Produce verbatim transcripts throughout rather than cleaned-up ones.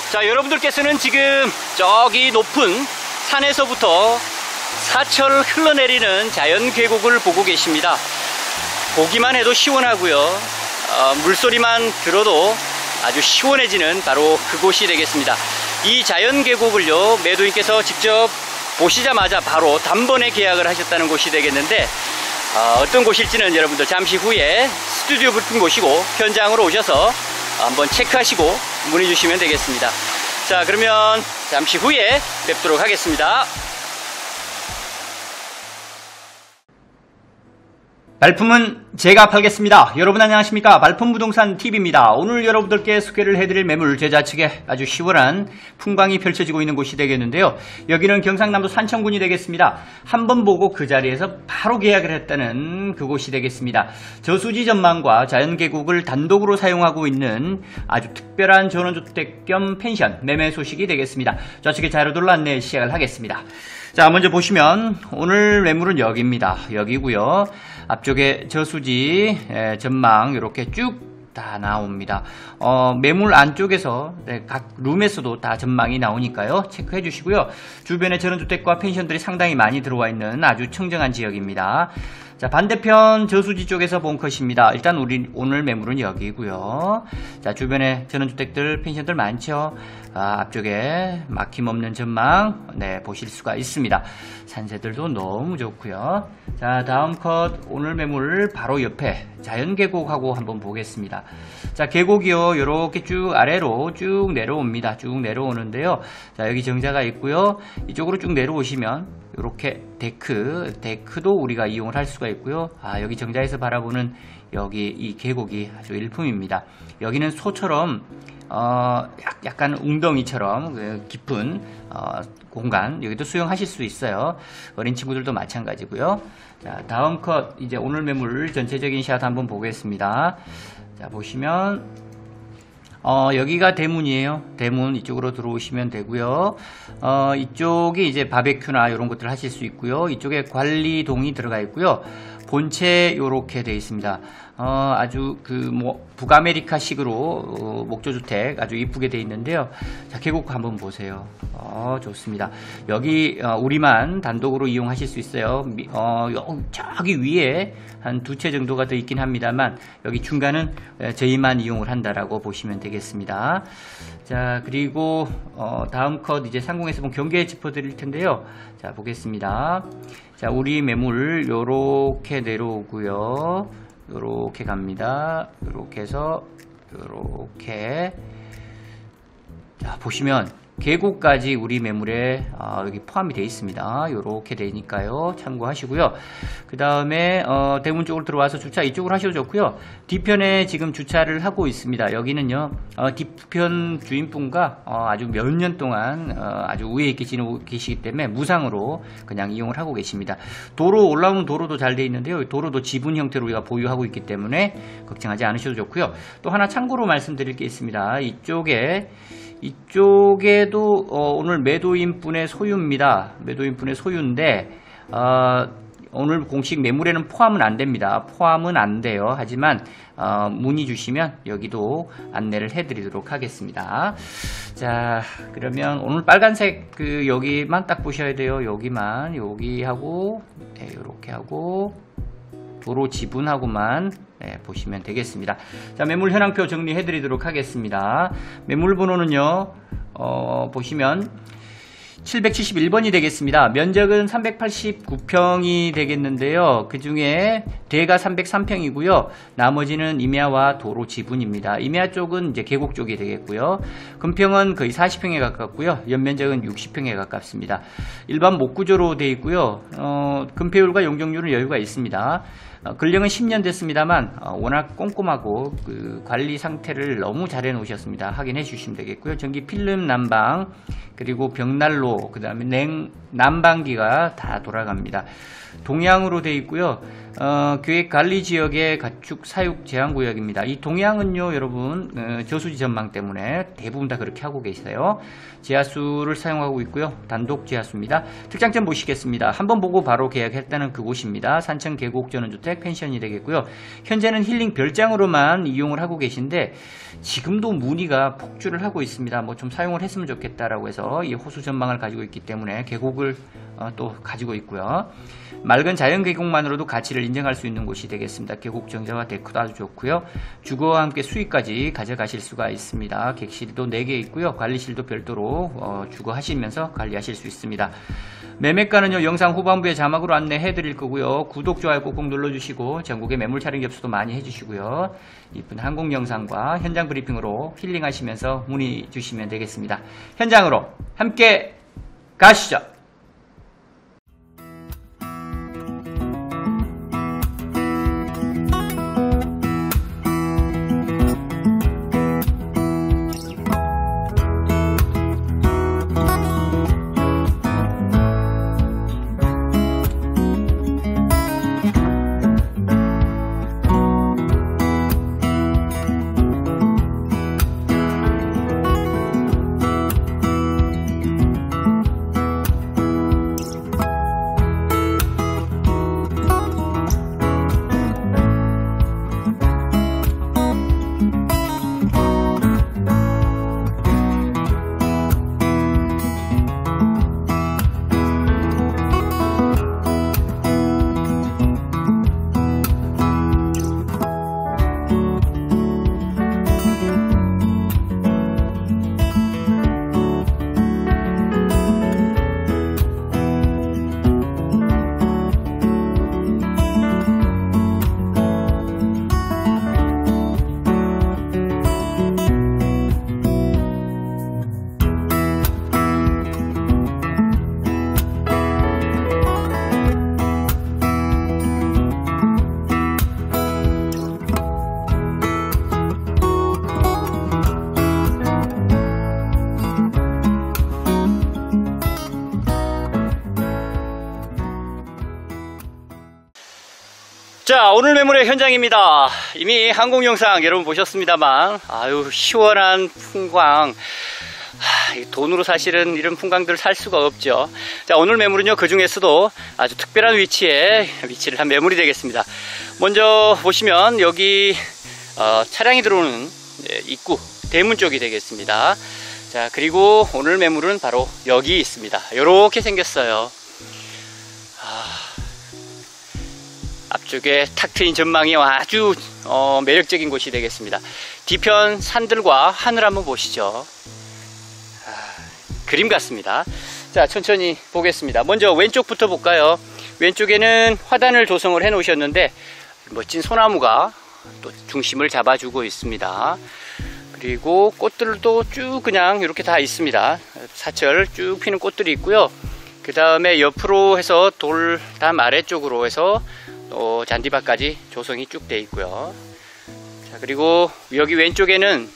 자, 여러분들께서는 지금 저기 높은 산에서부터 사철 흘러내리는 자연 계곡을 보고 계십니다. 보기만 해도 시원하고요. 어, 물소리만 들어도 아주 시원해지는 바로 그곳이 되겠습니다. 이 자연 계곡을요, 매도인께서 직접 보시자마자 바로 단번에 계약을 하셨다는 곳이 되겠는데, 어, 어떤 곳일지는 여러분들 잠시 후에 스튜디오 붙은 곳이고 현장으로 오셔서 한번 체크하시고 문의 주시면 되겠습니다. 자, 그러면 잠시 후에 뵙도록 하겠습니다. 발품은 제가 팔겠습니다. 여러분 안녕하십니까? 발품부동산 티비입니다. 오늘 여러분들께 소개를 해드릴 매물, 제자 측에 아주 시원한 풍광이 펼쳐지고 있는 곳이 되겠는데요. 여기는 경상남도 산청군이 되겠습니다. 한번 보고 그 자리에서 바로 계약을 했다는 그곳이 되겠습니다. 저수지 전망과 자연계곡을 단독으로 사용하고 있는 아주 특별한 전원주택 겸 펜션 매매 소식이 되겠습니다. 좌측에 자료들로 안내 시작을 하겠습니다. 자, 먼저 보시면 오늘 매물은 여기입니다. 여기고요. 앞쪽에 저수지 전망 이렇게 쭉 다 나옵니다. 어, 매물 안쪽에서 네, 각 룸에서도 다 전망이 나오니까요. 체크해 주시고요. 주변에 전원주택과 펜션들이 상당히 많이 들어와 있는 아주 청정한 지역입니다. 자, 반대편 저수지 쪽에서 본 컷입니다. 일단 우리 오늘 매물은 여기고요. 자, 주변에 전원주택들, 펜션들 많죠. 아, 앞쪽에 막힘없는 전망 네, 보실 수가 있습니다. 산세들도 너무 좋고요. 자, 다음 컷 오늘 매물 바로 옆에 자연계곡하고 한번 보겠습니다. 자, 계곡이요, 이렇게 쭉 아래로 쭉 내려옵니다. 쭉 내려오는데요. 자, 여기 정자가 있고요. 이쪽으로 쭉 내려오시면 이렇게 데크, 데크도 우리가 이용을 할 수가 있고요. 아, 여기 정자에서 바라보는 여기 이 계곡이 아주 일품입니다. 여기는 소처럼 어, 약간 웅덩이처럼 깊은 어, 공간, 여기도 수영하실 수 있어요. 어린 친구들도 마찬가지고요. 자, 다음 컷 이제 오늘 매물 전체적인 샷 한번 보겠습니다. 자, 보시면 어, 여기가 대문이에요. 대문 이쪽으로 들어오시면 되고요. 어, 이쪽이 이제 바베큐나 이런 것들 하실 수 있고요. 이쪽에 관리동이 들어가 있고요. 본체 요렇게 되어 있습니다. 어, 아주 그 뭐 북아메리카식으로 어, 목조주택 아주 이쁘게 되어 있는데요. 자, 계곡 한번 보세요. 어, 좋습니다. 여기 어, 우리만 단독으로 이용하실 수 있어요. 미, 어, 저기 위에 한 두 채 정도가 더 있긴 합니다만 여기 중간은 저희만 이용을 한다라고 보시면 되겠습니다. 자, 그리고 어, 다음 컷 이제 상공에서 본 경계 짚어드릴 텐데요. 자, 보겠습니다. 자, 우리 매물 요렇게 내려오고요. 요렇게 갑니다. 요렇게 해서 요렇게, 자, 보시면 계곡까지 우리 매물에 어, 여기 포함이 되어 있습니다. 요렇게 되니까요. 참고하시고요. 그 다음에 어, 대문 쪽으로 들어와서 주차 이쪽으로 하셔도 좋고요. 뒤편에 지금 주차를 하고 있습니다. 여기는요, 어, 뒤편 주인분과 어, 아주 몇 년 동안 어, 아주 우회에 계시는, 계시기 때문에 무상으로 그냥 이용을 하고 계십니다. 도로, 올라오는 도로도 잘 되어 있는데요. 도로도 지분 형태로 우리가 보유하고 있기 때문에 걱정하지 않으셔도 좋고요. 또 하나 참고로 말씀드릴 게 있습니다. 이쪽에 이쪽에도 어, 오늘 매도인 분의 소유입니다. 매도인 분의 소유인데 어, 오늘 공식 매물에는 포함은 안 됩니다. 포함은 안 돼요. 하지만 어, 문의 주시면 여기도 안내를 해드리도록 하겠습니다. 자, 그러면 오늘 빨간색 그 여기만 딱 보셔야 돼요. 여기만, 여기 하고 네, 요렇게 하고 도로 지분하고만 네, 보시면 되겠습니다. 자, 매물 현황표 정리해 드리도록 하겠습니다. 매물 번호는요, 어, 보시면 칠백칠십일 번이 되겠습니다. 면적은 삼백팔십구 평이 되겠는데요. 그 중에 대가 삼백삼 평이고요. 나머지는 임야와 도로 지분입니다. 임야 쪽은 이제 계곡 쪽이 되겠고요. 금평은 거의 사십 평에 가깝고요. 연면적은 육십 평에 가깝습니다. 일반 목구조로 되어 있고요. 어, 금폐율과 용적률은 여유가 있습니다. 어, 근령은 십 년 됐습니다만 어, 워낙 꼼꼼하고 그 관리 상태를 너무 잘 해놓으셨습니다. 확인해 주시면 되겠고요. 전기 필름 난방 그리고 벽난로 그 다음에 냉 난방기가 다 돌아갑니다. 동향으로 되어 있고요. 어, 계획관리지역의 가축 사육 제한구역입니다. 이 동향은요, 여러분 어, 저수지 전망 때문에 대부분 다 그렇게 하고 계세요. 지하수를 사용하고 있고요. 단독 지하수입니다. 특장점 보시겠습니다. 한번 보고 바로 계약했다는 그곳입니다. 산청 계곡 전원주택 펜션이 되겠고요. 현재는 힐링 별장으로만 이용을 하고 계신데 지금도 문의가 폭주를 하고 있습니다. 뭐 좀 사용을 했으면 좋겠다라고 해서 이 호수 전망을 가지고 있기 때문에 계곡을 어, 또 가지고 있고요. 맑은 자연 계곡만으로도 가치를 인정할 수 있는 곳이 되겠습니다. 계곡 정자와 데크도 아주 좋고요. 주거와 함께 수익까지 가져가실 수가 있습니다. 객실도 네 개 있고요. 관리실도 별도로 어, 주거하시면서 관리하실 수 있습니다. 매매가는요, 영상 후반부에 자막으로 안내해 드릴 거고요. 구독, 좋아요 꼭꼭 눌러주시고 전국의 매물 촬영 접수도 많이 해주시고요. 이쁜 항공 영상과 현장 브리핑으로 힐링하시면서 문의 주시면 되겠습니다. 현장으로 함께 가시죠. 자, 오늘 매물의 현장입니다. 이미 항공 영상 여러분 보셨습니다만, 아유, 시원한 풍광. 하, 돈으로 사실은 이런 풍광들을 살 수가 없죠. 자, 오늘 매물은요, 그 중에서도 아주 특별한 위치에 위치를 한 매물이 되겠습니다. 먼저 보시면 여기 어, 차량이 들어오는 입구 대문 쪽이 되겠습니다. 자, 그리고 오늘 매물은 바로 여기 있습니다. 이렇게 생겼어요. 앞쪽에 탁 트인 전망이 아주 어, 매력적인 곳이 되겠습니다. 뒤편 산들과 하늘 한번 보시죠. 아, 그림 같습니다. 자, 천천히 보겠습니다. 먼저 왼쪽부터 볼까요? 왼쪽에는 화단을 조성을 해 놓으셨는데 멋진 소나무가 또 중심을 잡아주고 있습니다. 그리고 꽃들도 쭉 그냥 이렇게 다 있습니다. 사철 쭉 피는 꽃들이 있고요. 그 다음에 옆으로 해서 돌담 아래쪽으로 해서 또 잔디밭까지 조성이 쭉 되어 있고요. 자, 그리고 여기 왼쪽에는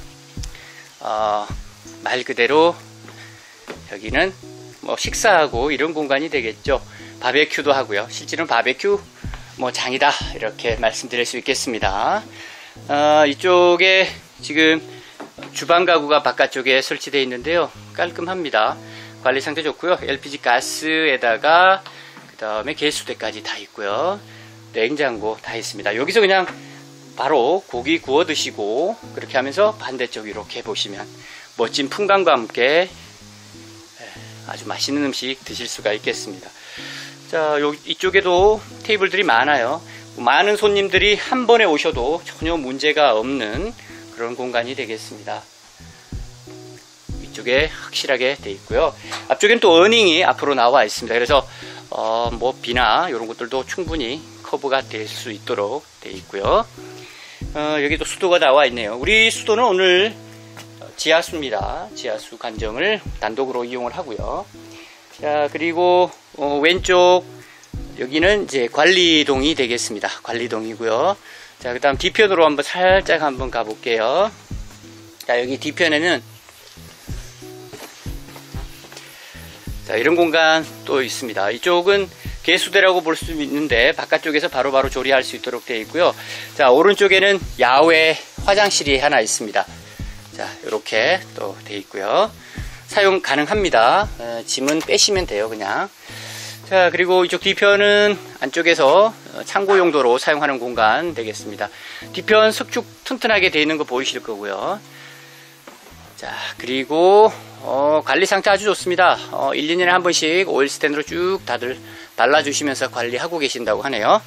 어, 말 그대로 여기는 뭐 식사하고 이런 공간이 되겠죠. 바베큐도 하고요. 실제로는 바베큐 뭐 장이다 이렇게 말씀드릴 수 있겠습니다. 어, 이쪽에 지금 주방 가구가 바깥쪽에 설치되어 있는데요. 깔끔합니다. 관리 상태 좋고요. 엘피지 가스에다가 그 다음에 개수대까지 다 있고요. 냉장고 다 있습니다. 여기서 그냥 바로 고기 구워 드시고 그렇게 하면서 반대쪽 이렇게 보시면 멋진 풍광과 함께 아주 맛있는 음식 드실 수가 있겠습니다. 자, 여기 이쪽에도 테이블들이 많아요. 많은 손님들이 한 번에 오셔도 전혀 문제가 없는 그런 공간이 되겠습니다. 이쪽에 확실하게 되어 있고요. 앞쪽엔 또 어닝이 앞으로 나와 있습니다. 그래서 어, 뭐 비나 이런 것들도 충분히 커버가 될 수 있도록 되어 있고요. 어, 여기도 수도가 나와 있네요. 우리 수도는 오늘 지하수입니다. 지하수 간정을 단독으로 이용을 하고요. 자, 그리고 어, 왼쪽 여기는 이제 관리동이 되겠습니다. 관리동이고요. 자, 그 다음 뒤편으로 한번 살짝 한번 가볼게요. 자, 여기 뒤편에는 자, 이런 공간 또 있습니다. 이쪽은 개수대라고 볼 수 있는데 바깥쪽에서 바로바로 바로 조리할 수 있도록 되어 있고요. 자, 오른쪽에는 야외 화장실이 하나 있습니다. 자, 이렇게 또 되어 있고요. 사용 가능합니다. 어, 짐은 빼시면 돼요, 그냥. 자, 그리고 이쪽 뒤편은 안쪽에서 창고 용도로 사용하는 공간 되겠습니다. 뒤편 석축 튼튼하게 되어 있는 거 보이실 거고요. 자, 그리고 어, 관리 상태 아주 좋습니다. 어, 일, 이 년에 한 번씩 오일 스탠드로 쭉 다들 달라주시면서 관리하고 계신다고 하네요.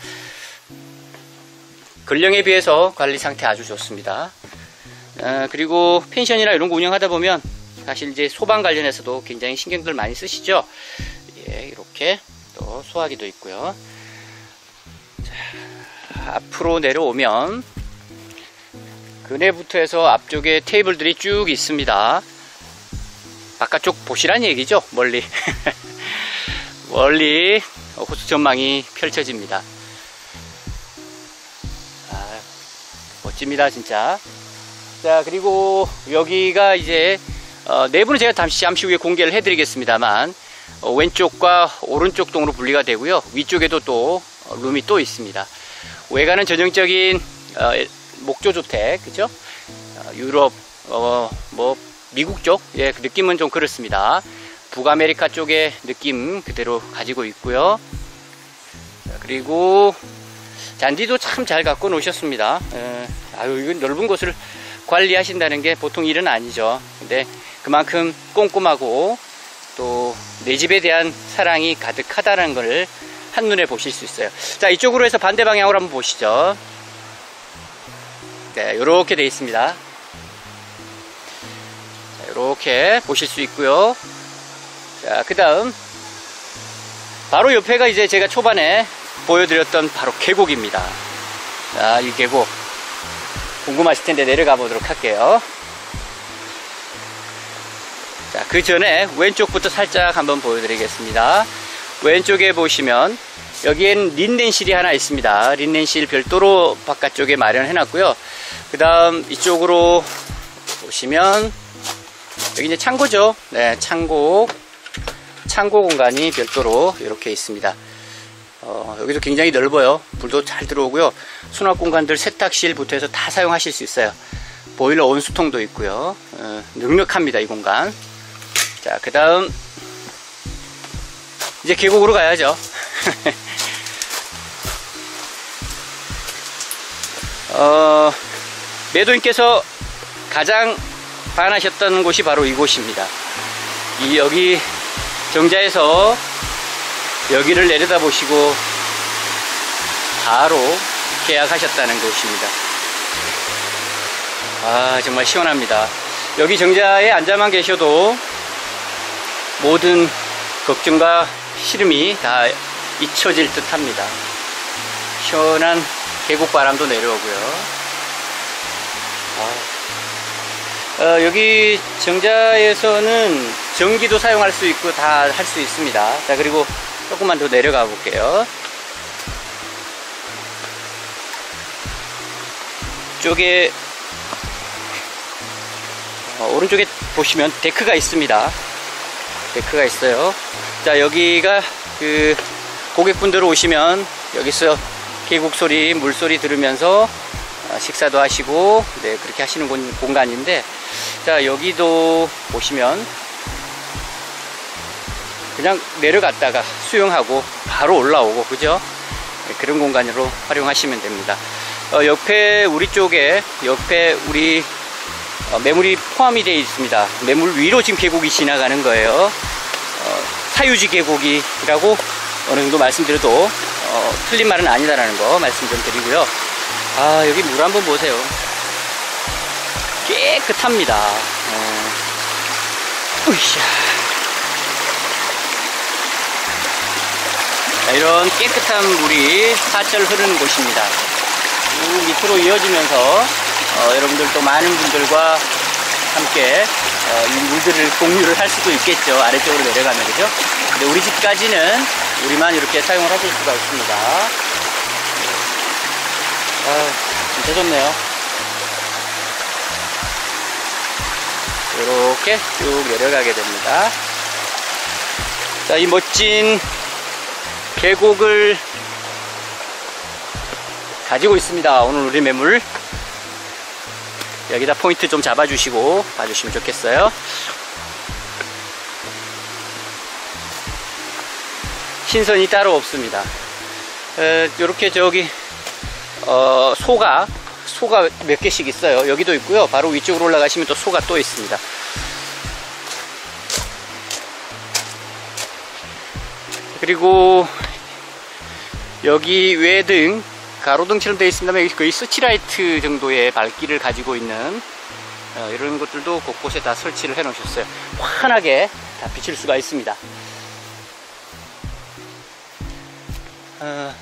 근령에 비해서 관리 상태 아주 좋습니다. 어, 그리고 펜션이나 이런 거 운영하다 보면 사실 이제 소방 관련해서도 굉장히 신경들 많이 쓰시죠. 예, 이렇게 또 소화기도 있고요. 자, 앞으로 내려오면 그네부터 해서 앞쪽에 테이블들이 쭉 있습니다. 바깥쪽 보시란 얘기죠. 멀리 멀리 호수 전망이 펼쳐집니다. 아, 멋집니다 진짜. 자, 그리고 여기가 이제 어, 내부는 제가 잠시, 잠시 후에 공개를 해드리겠습니다만 어, 왼쪽과 오른쪽 동으로 분리가 되고요. 위쪽에도 또 어, 룸이 또 있습니다. 외관은 전형적인 어, 목조주택, 그죠? 어, 유럽, 어, 뭐 미국 쪽, 예, 그 느낌은 좀 그렇습니다. 북아메리카 쪽의 느낌 그대로 가지고 있고요. 자, 그리고 잔디도 참 잘 갖고 놓으셨습니다. 예, 아유, 이건 넓은 곳을 관리하신다는 게 보통 일은 아니죠. 근데 그만큼 꼼꼼하고 또 내 집에 대한 사랑이 가득하다는 걸 한눈에 보실 수 있어요. 자, 이쪽으로 해서 반대 방향으로 한번 보시죠. 네, 요렇게 되어 있습니다. 자, 요렇게 보실 수 있고요. 자, 그 다음 바로 옆에가 이제 제가 초반에 보여드렸던 바로 계곡입니다. 자, 이 계곡 궁금하실 텐데 내려가 보도록 할게요. 자, 그 전에 왼쪽부터 살짝 한번 보여드리겠습니다. 왼쪽에 보시면 여기엔 린넨실이 하나 있습니다. 린넨실 별도로 바깥쪽에 마련해 놨고요. 그 다음 이쪽으로 보시면 여기 이제 창고죠. 네, 창고 창고 공간이 별도로 이렇게 있습니다. 어, 여기도 굉장히 넓어요. 불도 잘 들어오고요. 수납 공간들 세탁실부터 해서 다 사용하실 수 있어요. 보일러 온수통도 있고요. 어, 넉넉합니다, 이 공간. 자, 그 다음 이제 계곡으로 가야죠. 어, 매도인께서 가장 반하셨던 곳이 바로 이곳입니다. 이 여기 정자에서 여기를 내려다보시고 바로 계약하셨다는 곳입니다. 아, 정말 시원합니다. 여기 정자에 앉아만 계셔도 모든 걱정과 시름이 다 잊혀질 듯 합니다. 시원한 계곡바람도 내려오고요. 아, 어, 여기 정자에서는 전기도 사용할 수 있고 다 할 수 있습니다. 자, 그리고 조금만 더 내려가 볼게요. 이쪽에 어, 오른쪽에 보시면 데크가 있습니다. 데크가 있어요. 자, 여기가 그 고객분들 오시면 여기서 계곡 소리, 물소리 들으면서 식사도 하시고, 네, 그렇게 하시는 공간인데, 자, 여기도 보시면 그냥 내려갔다가 수영하고 바로 올라오고, 그죠? 네, 그런 공간으로 활용하시면 됩니다. 어, 옆에 우리 쪽에 옆에 우리 어, 매물이 포함이 되어 있습니다. 매물 위로 지금 계곡이 지나가는 거예요. 어, 사유지 계곡이라고 어느 정도 말씀드려도 어, 틀린 말은 아니다라는 거 말씀 좀 드리고요. 아, 여기 물 한번 보세요. 깨끗합니다. 어, 으쌰. 자, 이런 깨끗한 물이 사철 흐르는 곳입니다. 쭉 밑으로 이어지면서 어, 여러분들 또 많은 분들과 함께 어, 이 물들을 공유를 할 수도 있겠죠. 아래쪽으로 내려가면, 그죠? 근데 우리 집까지는 우리만 이렇게 사용을 하실 수가 있습니다. 아, 진짜 좋네요. 이렇게 쭉 내려가게 됩니다. 자, 이 멋진 계곡을 가지고 있습니다. 오늘 우리 매물. 여기다 포인트 좀 잡아주시고 봐주시면 좋겠어요. 신선이 따로 없습니다. 이렇게 저기 어, 소가 소가 몇 개씩 있어요. 여기도 있고요. 바로 위쪽으로 올라가시면 또 소가 또 있습니다. 그리고 여기 외등 가로등처럼 되어 있습니다만 여기 거의 서치라이트 정도의 밝기를 가지고 있는 어, 이런 것들도 곳곳에 다 설치를 해 놓으셨어요. 환하게 다 비칠 수가 있습니다. 어,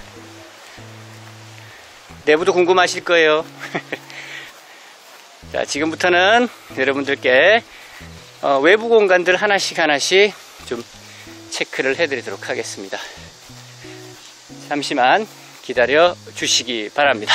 내부도 궁금하실 거예요. 자, 지금부터는 여러분들께 어, 외부 공간들 하나씩 하나씩 좀 체크를 해 드리도록 하겠습니다. 잠시만 기다려 주시기 바랍니다.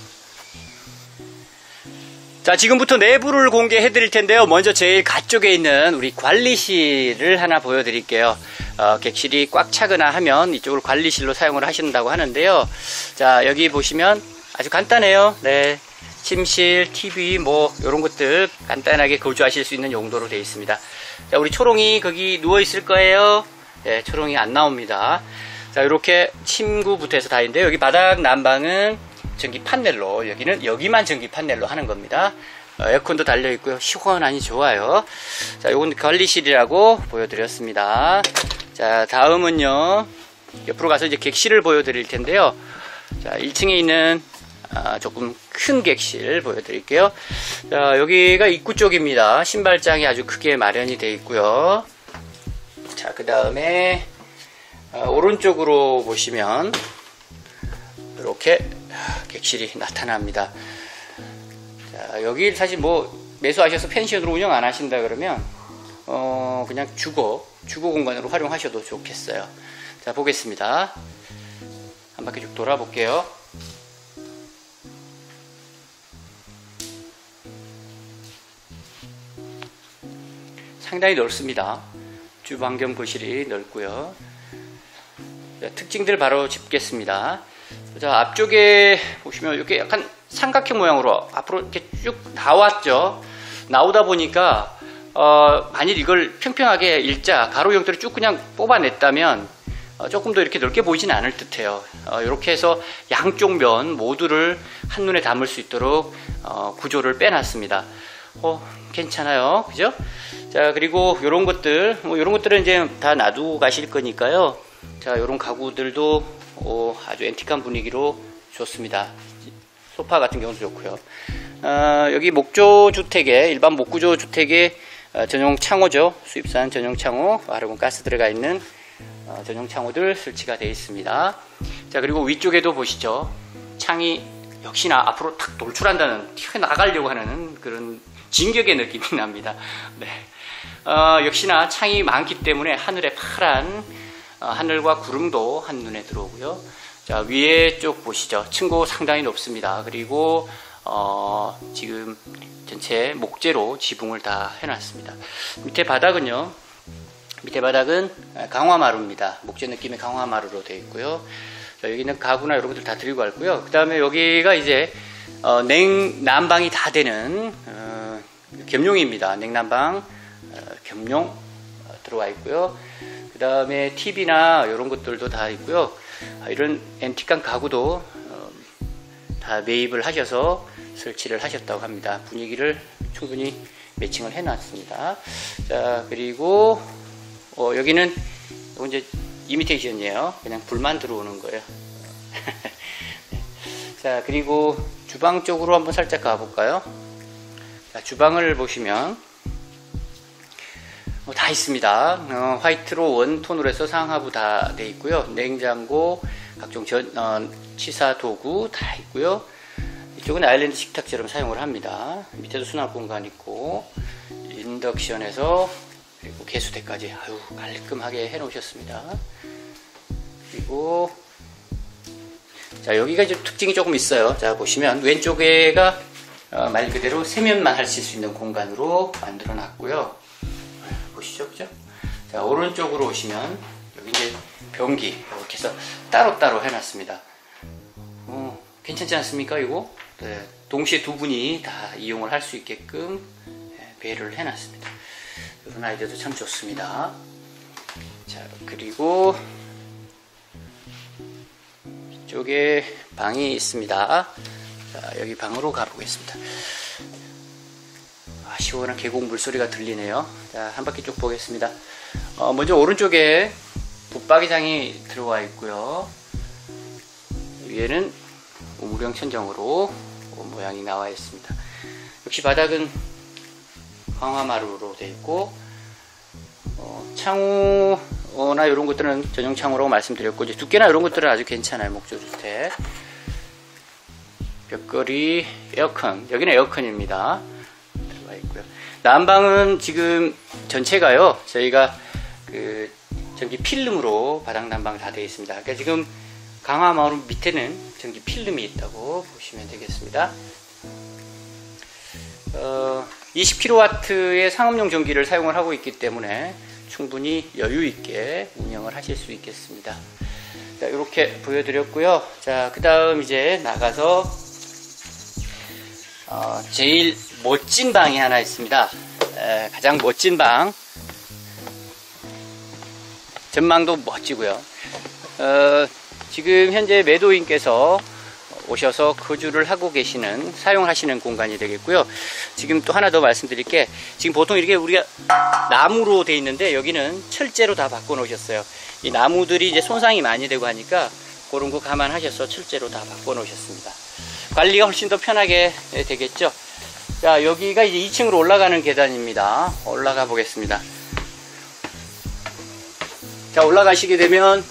자, 지금부터 내부를 공개해 드릴 텐데요. 먼저 제일 가쪽에 있는 우리 관리실을 하나 보여 드릴게요. 어, 객실이 꽉 차거나 하면 이쪽을 관리실로 사용을 하신다고 하는데요. 자, 여기 보시면 아주 간단해요. 네, 침실, 티비 뭐 이런 것들 간단하게 거주하실 수 있는 용도로 되어 있습니다. 자, 우리 초롱이 거기 누워 있을 거예요. 네, 초롱이 안 나옵니다. 자, 이렇게 침구부터 해서 다 있는데 여기 바닥 난방은 전기 판넬로, 여기는 여기만 전기 판넬로 하는 겁니다. 어, 에어컨도 달려 있고요. 시원하니 좋아요. 자, 요건 관리실이라고 보여드렸습니다. 자, 다음은요, 옆으로 가서 이제 객실을 보여드릴 텐데요. 자, 일 층에 있는 아, 조금 큰 객실 보여드릴게요. 자, 여기가 입구 쪽입니다. 신발장이 아주 크게 마련이 되어 있고요. 자, 그 다음에 어, 오른쪽으로 보시면 이렇게 객실이 나타납니다. 자, 여기 사실 뭐 매수하셔서 펜션으로 운영 안 하신다 그러면 어, 그냥 주거 주거 공간으로 활용하셔도 좋겠어요. 자, 보겠습니다. 한 바퀴 쭉 돌아볼게요. 상당히 넓습니다. 주방 겸 거실이 넓고요. 자, 특징들 바로 짚겠습니다. 자, 앞쪽에 보시면 이렇게 약간 삼각형 모양으로 앞으로 이렇게 쭉 나왔죠. 나오다 보니까 어, 만일 이걸 평평하게 일자 가로 형태로 쭉 그냥 뽑아냈다면 어, 조금 더 이렇게 넓게 보이지는 않을 듯해요. 어, 이렇게 해서 양쪽 면 모두를 한눈에 담을 수 있도록 어, 구조를 빼놨습니다. 어, 괜찮아요, 그죠? 자, 그리고 이런 것들, 뭐 이런 것들은 이제 다 놔두고 가실 거니까요. 자, 이런 가구들도 어, 아주 앤틱한 분위기로 좋습니다. 소파 같은 경우도 좋고요. 어, 여기 목조 주택에, 일반 목구조 주택에 어, 전용 창호죠. 수입산 전용 창호, 아르곤 가스 들어가 있는 어, 전용 창호들 설치가 되어 있습니다. 자, 그리고 위쪽에도 보시죠. 창이 역시나 앞으로 탁 돌출한다는, 튀어나가려고 하는 그런 진격의 느낌이 납니다. 네. 어, 역시나 창이 많기 때문에 하늘에 파란 어, 하늘과 구름도 한눈에 들어오고요. 자, 위에 쪽 보시죠. 층고 상당히 높습니다. 그리고 어, 지금 전체 목재로 지붕을 다 해놨습니다. 밑에 바닥은요. 밑에 바닥은 강화마루입니다. 목재 느낌의 강화마루로 되어 있고요. 자, 여기는 가구나 이런 것들 다 들고 왔고요. 그 다음에 여기가 이제 어, 냉 난방이 다 되는 어, 겸용입니다. 냉난방 어, 겸용 어, 들어와 있고요. 그 다음에 티비나 이런 것들도 다 있고요. 아, 이런 앤틱한 가구도 어, 다 매입을 하셔서 설치를 하셨다고 합니다. 분위기를 충분히 매칭을 해놨습니다. 자, 그리고 어, 여기는 이제 이미테이션이에요. 그냥 불만 들어오는 거예요. 자, 그리고 주방 쪽으로 한번 살짝 가볼까요? 자, 주방을 보시면 어, 다 있습니다. 어, 화이트로 원톤으로 해서 상하부 다 돼 있고요. 냉장고, 각종 전, 어, 치사 도구 다 있고요. 이쪽은 아일랜드 식탁처럼 사용을 합니다. 밑에도 수납 공간 있고, 인덕션에서 그리고 개수대까지 아유 깔끔하게 해 놓으셨습니다. 그리고 자, 여기가 이제 특징이 조금 있어요. 자, 보시면 왼쪽에가 어, 말 그대로 세면만 하실 수 있는 공간으로 만들어 놨고요. 보시죠, 그죠? 자, 오른쪽으로 오시면 여기 이제 변기 이렇게 해서 따로따로 해놨습니다. 어, 괜찮지 않습니까, 이거? 네, 동시에 두 분이 다 이용을 할 수 있게끔 네, 배려를 해놨습니다. 이런 아이디어도 참 좋습니다. 자, 그리고 쪽에 방이 있습니다. 자, 여기 방으로 가보겠습니다. 아, 시원한 계곡 물소리가 들리네요. 자, 한 바퀴 쭉 보겠습니다. 어, 먼저 오른쪽에 붙박이장이 들어와 있고요. 위에는 우물형 천정으로 모양이 나와 있습니다. 역시 바닥은 강화마루로 되어 있고, 어, 창호나 이런 것들은 전용 창호라고 말씀드렸고, 이제 두께나 이런 것들은 아주 괜찮아요. 목조주택. 벽걸이, 에어컨. 여기는 에어컨입니다. 들어가 있고요. 난방은 지금 전체가요, 저희가 그 전기 필름으로 바닥 난방 다 되어 있습니다. 그러니까 지금 강화마루 밑에는 전기 필름이 있다고 보시면 되겠습니다. 어, 이십 킬로와트의 상업용 전기를 사용을 하고 있기 때문에 충분히 여유 있게 운영을 하실 수 있겠습니다. 자, 이렇게 보여드렸고요. 자, 그 다음 이제 나가서 어, 제일 멋진 방이 하나 있습니다. 에, 가장 멋진 방. 전망도 멋지고요. 어, 지금 현재 매도인께서 오셔서 거주를 하고 계시는, 사용을 하시는 공간이 되겠고요. 지금 또 하나 더 말씀드릴 게, 지금 보통 이렇게 우리가 나무로 되어 있는데 여기는 철제로 다 바꿔 놓으셨어요. 이 나무들이 이제 손상이 많이 되고 하니까 그런 거 감안하셔서 철제로 다 바꿔 놓으셨습니다. 관리가 훨씬 더 편하게 되겠죠. 자, 여기가 이제 이 층으로 올라가는 계단입니다. 올라가 보겠습니다. 자, 올라가시게 되면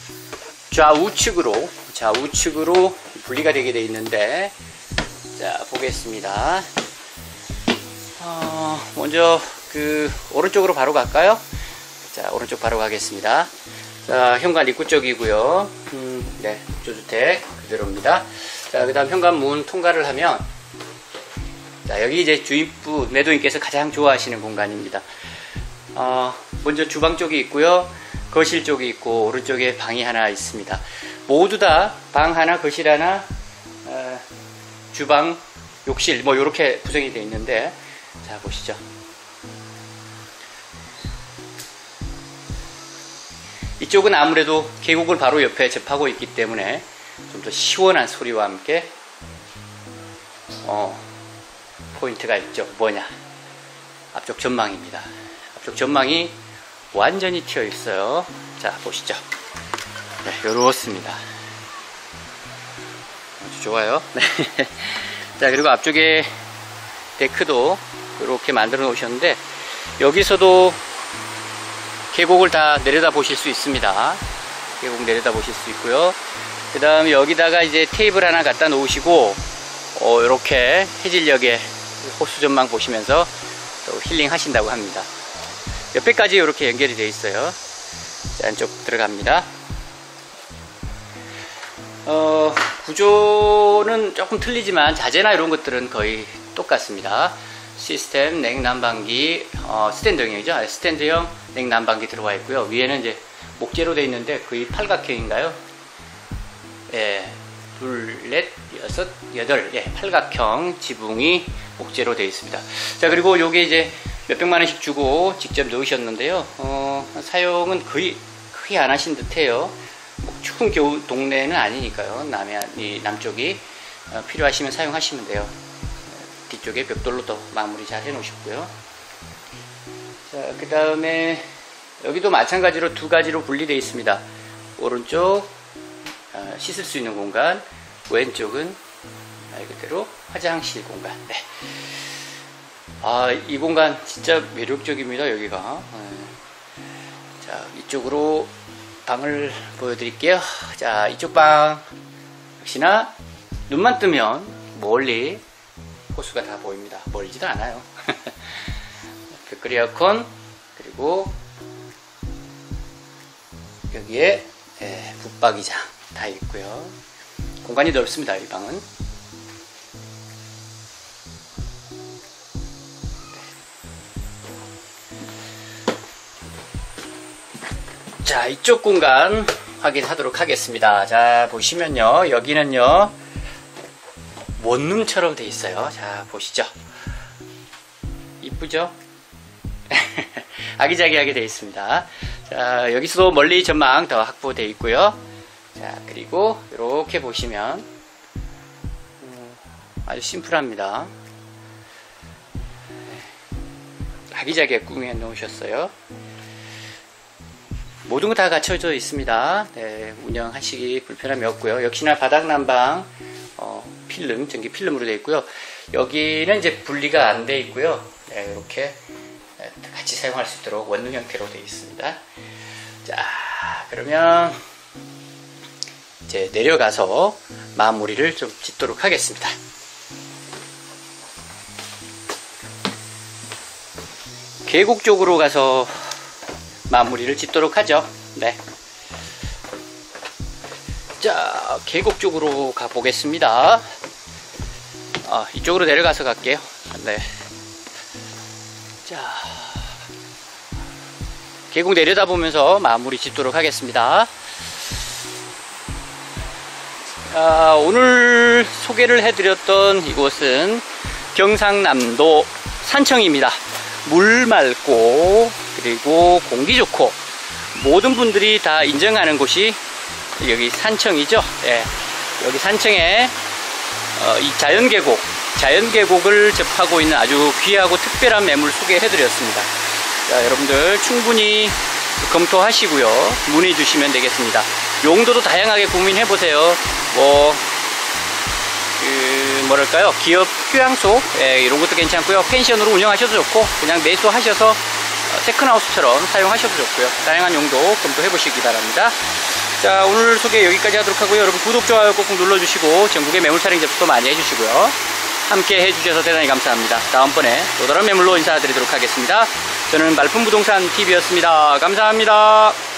좌우측으로 좌우측으로 분리가 되게 되어 있는데, 자, 보겠습니다. 어, 먼저 그 오른쪽으로 바로 갈까요? 자, 오른쪽 바로 가겠습니다. 자, 현관 입구 쪽이고요. 음, 네, 목조주택 그대로입니다. 자, 그 다음 현관문 통과를 하면, 자, 여기 이제 주인부, 매도인께서 가장 좋아하시는 공간입니다. 어, 먼저 주방 쪽이 있고요. 거실 쪽이 있고, 오른쪽에 방이 하나 있습니다. 모두 다 방 하나, 거실 하나, 어, 주방, 욕실, 뭐 이렇게 구성이 되어 있는데, 자, 보시죠. 이쪽은 아무래도 계곡을 바로 옆에 접하고 있기 때문에 좀 더 시원한 소리와 함께 어, 포인트가 있죠. 뭐냐? 앞쪽 전망입니다. 앞쪽 전망이 완전히 튀어 있어요. 자, 보시죠. 네, 요렇습니다. 아주 좋아요. 네. 자, 그리고 앞쪽에 데크도 이렇게 만들어 놓으셨는데, 여기서도 계곡을 다 내려다 보실 수 있습니다. 계곡 내려다 보실 수 있고요. 그 다음에 여기다가 이제 테이블 하나 갖다 놓으시고, 어, 이렇게 해질녘에 호수 전망 보시면서 또 힐링 하신다고 합니다. 옆에까지 이렇게 연결이 되어 있어요. 자, 안쪽 들어갑니다. 어, 구조는 조금 틀리지만 자재나 이런 것들은 거의 똑같습니다. 시스템 냉난방기, 어, 스탠드형이죠. 스탠드형 냉난방기 들어와 있고요. 위에는 이제 목재로 되어 있는데 거의 팔각형인가요? 예, 둘, 넷, 여섯, 여덟, 예, 팔각형 지붕이 목재로 되어 있습니다. 자, 그리고 요게 이제 몇백만 원씩 주고 직접 넣으셨는데요. 어, 사용은 거의 크게 안 하신 듯 해요. 뭐 추운 겨울 동네는 아니니까요. 남해, 이 남쪽이 어, 필요하시면 사용하시면 돼요. 뒤쪽에 벽돌로 또 마무리 잘 해 놓으셨고요. 자, 그 다음에 여기도 마찬가지로 두 가지로 분리되어 있습니다. 오른쪽 어, 씻을 수 있는 공간, 왼쪽은 말 그대로 화장실 공간. 네. 아, 이 공간 진짜 매력적입니다. 여기가. 네. 자, 이쪽으로 방을 보여드릴게요. 자, 이쪽 방 역시나 눈만 뜨면 멀리 호수가 다 보입니다. 멀지도 않아요. 벽걸이 에어컨, 그리고 여기에 예, 붙박이장 다 있고요. 공간이 넓습니다. 이 방은. 자, 이쪽 공간 확인하도록 하겠습니다. 자, 보시면요, 여기는요 원룸처럼 돼 있어요. 자, 보시죠. 이쁘죠? 아기자기하게 돼 있습니다. 자, 여기서도 멀리 전망 더 확보되어 있고요. 자, 그리고 이렇게 보시면 음, 아주 심플합니다. 아기자기하게 꾸며 놓으셨어요. 모든 거 다 갖춰져 있습니다. 네, 운영하시기 불편함이 없고요. 역시나 바닥 난방 어, 필름, 전기 필름으로 되어 있고요. 여기는 이제 분리가 안 되어 있고요. 네, 이렇게 같이 사용할 수 있도록 원룸 형태로 되어 있습니다. 자, 그러면 이제 내려가서 마무리를 좀 짓도록 하겠습니다. 계곡 쪽으로 가서 마무리를 짓도록 하죠. 네. 자, 계곡 쪽으로 가 보겠습니다. 아, 이쪽으로 내려가서 갈게요. 네. 자, 계곡 내려다보면서 마무리 짓도록 하겠습니다. 아, 오늘 소개를 해드렸던 이곳은 경상남도 산청입니다. 물 맑고 그리고 공기 좋고 모든 분들이 다 인정하는 곳이 여기 산청이죠. 예, 여기 산청에 어, 이 자연계곡 자연계곡을 접하고 있는 아주 귀하고 특별한 매물 소개해드렸습니다. 자, 여러분들 충분히 검토하시고요, 문의 주시면 되겠습니다. 용도도 다양하게 고민해보세요. 뭐 그 뭐랄까요, 기업 휴양소, 예, 이런 것도 괜찮고요. 펜션으로 운영하셔도 좋고 그냥 매수하셔서 세컨하우스처럼 사용하셔도 좋고요. 다양한 용도 검토해 보시기 바랍니다. 자, 오늘 소개 여기까지 하도록 하고요. 여러분 구독, 좋아요 꼭꼭 눌러주시고 전국의 매물 촬영 접수도 많이 해주시고요. 함께 해주셔서 대단히 감사합니다. 다음번에 또 다른 매물로 인사드리도록 하겠습니다. 저는 말품부동산 티비였습니다. 감사합니다.